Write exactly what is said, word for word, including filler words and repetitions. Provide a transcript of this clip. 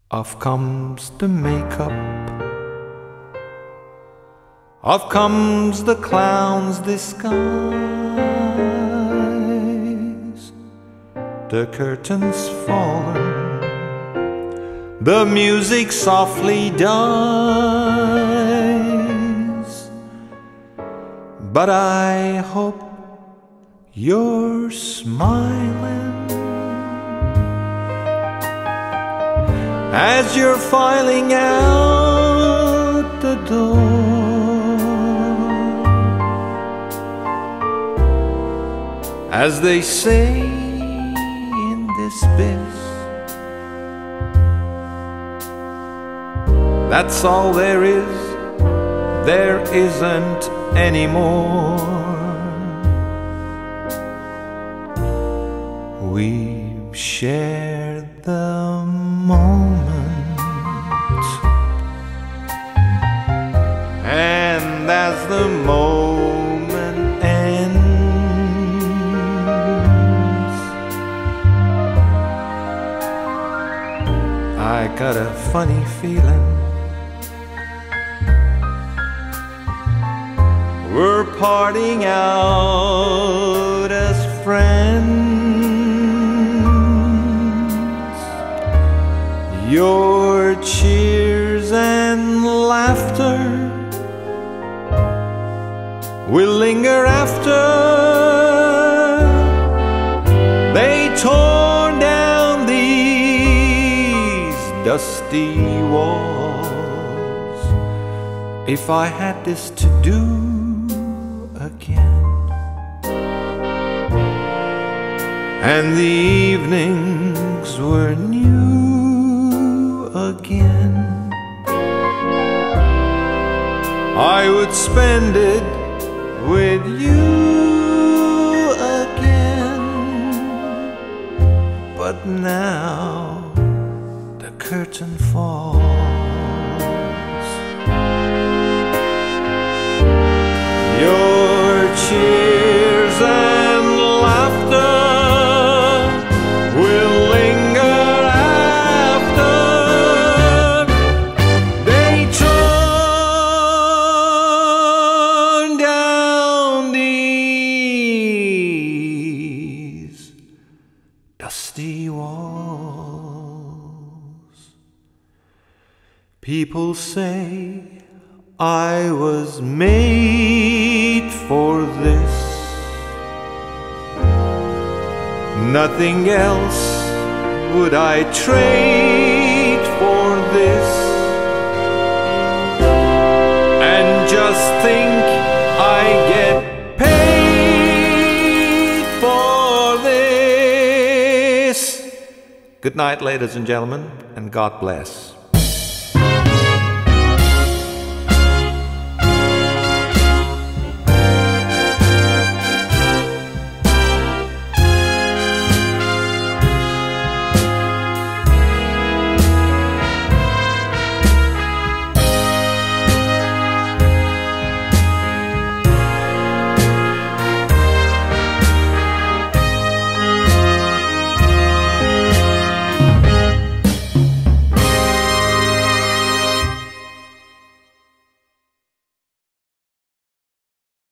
Off comes the makeup, off comes the clown's disguise. The curtain's fallen, the music softly dies. But I hope you're smiling as you're filing out the door, as they say in this biz, that's all there is, there isn't any more. We've shared the moment, and as the moment ends, I got a funny feeling we're parting out as friends. Your cheers and laughter will linger after they tore down these dusty walls. If I had this to do again, and the evenings were new again, I would spend it with you again. But now the curtain falls, your cheers and laughter will linger after they turn down these dusty walls. People say I was made for this, nothing else would I trade for this. And just think I get paid for this. Good night, ladies and gentlemen, and God bless.